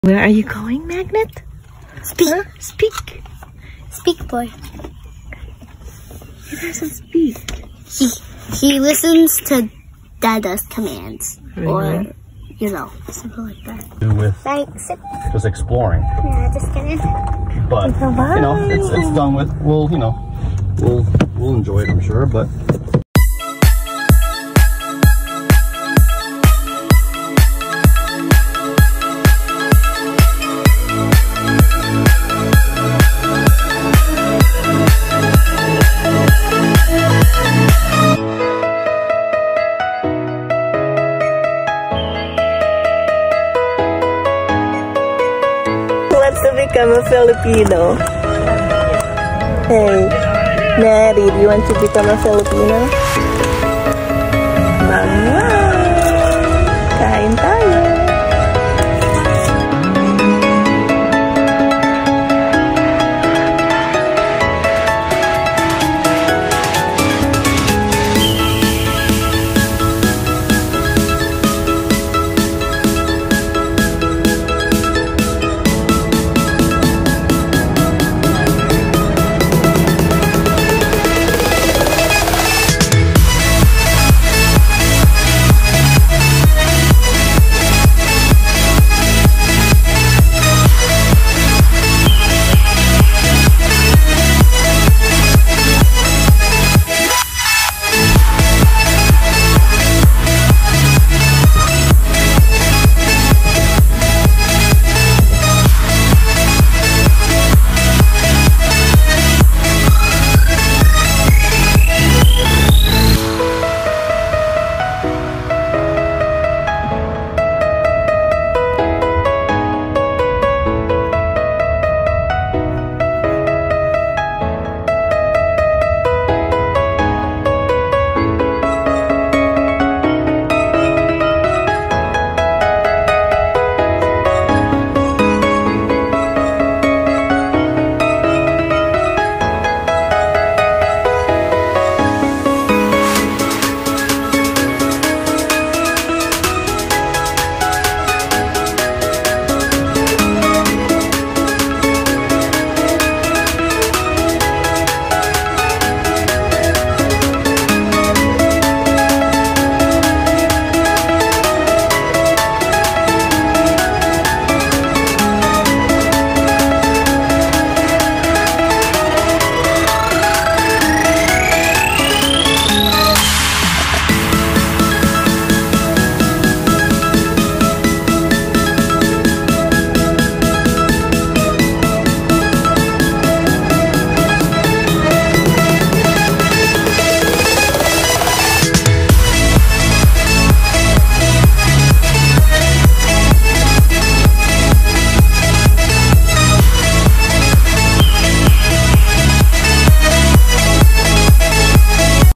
Where are you going, Magnet? Speak. Huh? Speak. Speak, boy. He doesn't speak. He listens to Dada's commands. Really? Or, you know, something like that. Do with Thanks. just exploring. Yeah, just kidding. But you know, it's done with. We'll enjoy it, I'm sure. But wants to become a Filipino. Hey, Mary, do you want to become a Filipino?